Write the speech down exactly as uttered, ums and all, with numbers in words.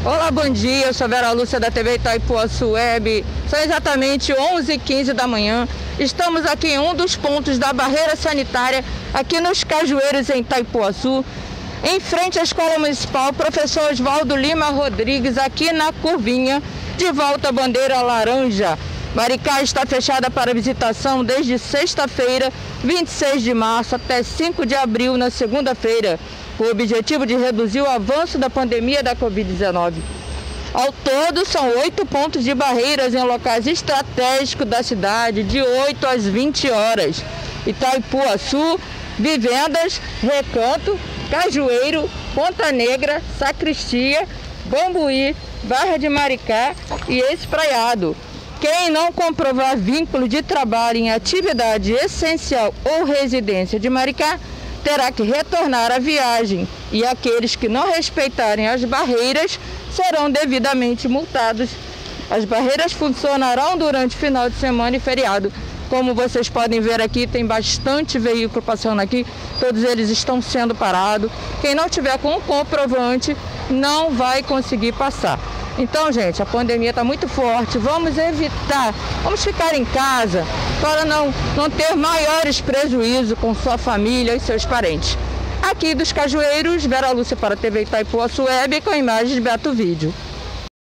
Olá, bom dia, eu sou Vera Lúcia da T V Itaipuaçu Web. São exatamente onze e quinze da manhã. Estamos aqui em um dos pontos da barreira sanitária, aqui nos Cajueiros, em Itaipuaçu, em frente à Escola Municipal Professor Oswaldo Lima Rodrigues, aqui na curvinha, de volta à bandeira laranja. Maricá está fechada para visitação desde sexta-feira, vinte e seis de março, até cinco de abril, na segunda-feira, com o objetivo de reduzir o avanço da pandemia da covid dezenove. Ao todo, são oito pontos de barreiras em locais estratégicos da cidade, de oito às vinte horas. Itaipuaçu, Vivendas, Recanto, Cajueiro, Ponta Negra, Sacristia, Bambuí, Barra de Maricá e Espraiado. Quem não comprovar vínculo de trabalho em atividade essencial ou residência de Maricá terá que retornar à viagem, e aqueles que não respeitarem as barreiras serão devidamente multados. As barreiras funcionarão durante final de semana e feriado. Como vocês podem ver aqui, tem bastante veículo passando aqui, todos eles estão sendo parados. Quem não tiver com o comprovante não vai conseguir passar. Então, gente, a pandemia está muito forte, vamos evitar, vamos ficar em casa para não, não ter maiores prejuízos com sua família e seus parentes. Aqui dos Cajueiros, Vera Lúcia para a T V Itaipuaçu Web, com imagens de Beto Vídeo.